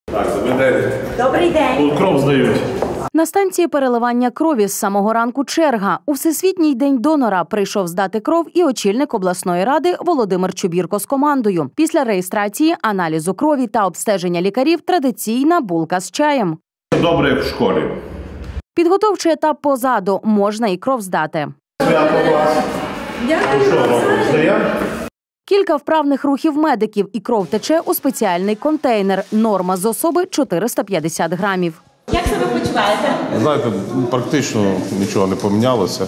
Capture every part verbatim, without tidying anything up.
Так, добрий день. Добрий день. Тут кров здають. На станції переливання крові з самого ранку черга. У Всесвітній день донора прийшов здати кров і очільник обласної ради Володимир Чубірко з командою. Після реєстрації, аналізу крові та обстеження лікарів традиційна булка з чаєм. Добре, як в школі. Підготовчий етап позаду, можна і кров здати. Дякую. Кілька вправних рухів медиків і кров тече у спеціальний контейнер. Норма з особи – чотириста п'ятдесят грамів. Як себе почуваєте? Знаєте, практично нічого не помінялося.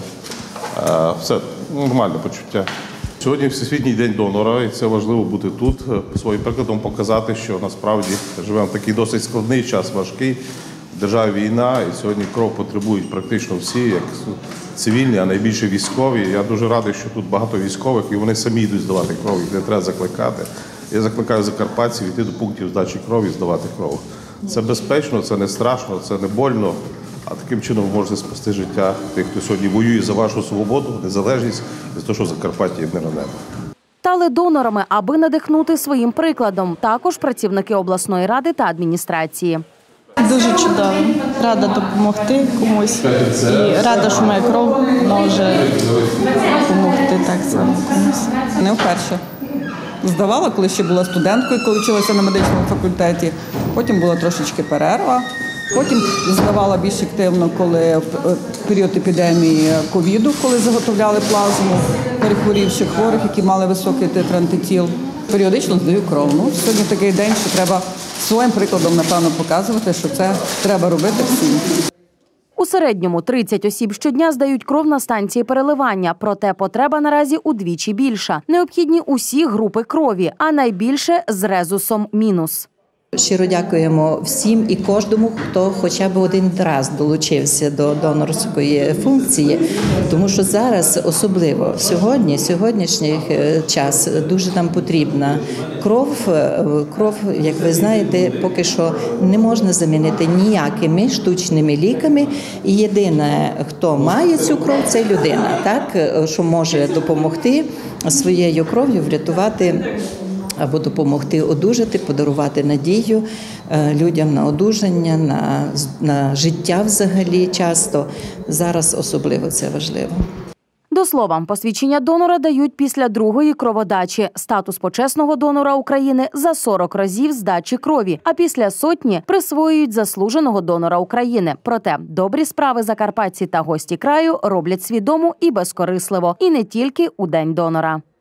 Все нормальне почуття. Сьогодні Всесвітній день донора, і це важливо бути тут, своїм прикладом показати, що насправді живемо в такий досить складний час, важкий. В державі війна, і сьогодні кров потребують практично всі, як цивільні, а найбільше військові. Я дуже радий, що тут багато військових, і вони самі йдуть здавати кров, їх не треба закликати. Я закликаю закарпатців йти до пунктів здачі крові і здавати кров. Це безпечно, це не страшно, це не больно, а таким чином ви можете спасти життя тих, хто сьогодні воює за вашу свободу, незалежність, за те, що Закарпаття є мирне небо. Стали донорами, аби надихнути своїм прикладом. Також працівники обласної ради та адміністрації. Дуже чудово. Рада допомогти комусь. І рада, що моя кров може допомогти так само комусь. Не вперше. Здавала, коли ще була студенткою, коли вчилася на медичному факультеті. Потім була трошечки перерва. Потім здавала більш активно, коли в період епідемії ковіду, коли заготовляли плазму перехворівших хворих, які мали високий титр антитіл. Періодично здаю кров. Ну, сьогодні такий день, що треба своїм прикладом, напевно, показувати, що це треба робити всім. У середньому тридцять осіб щодня здають кров на станції переливання, проте потреба наразі удвічі більша. Необхідні усі групи крові, а найбільше з резусом мінус. Щиро дякуємо всім і кожному, хто хоча б один раз долучився до донорської функції, тому що зараз, особливо сьогодні, сьогоднішній час, дуже нам потрібна кров. Кров, як ви знаєте, поки що не можна замінити ніякими штучними ліками. І єдине, хто має цю кров, це людина, так, що може допомогти своєю кров'ю врятувати або допомогти одужати, подарувати надію людям на одужання, на, на життя взагалі часто. Зараз особливо це важливо. До слова, посвідчення донора дають після другої кроводачі, статус почесного донора України за сорок разів здачі крові, а після сотні присвоюють заслуженого донора України. Проте добрі справи закарпатці та гості краю роблять свідомо і безкорисливо, і не тільки у День донора.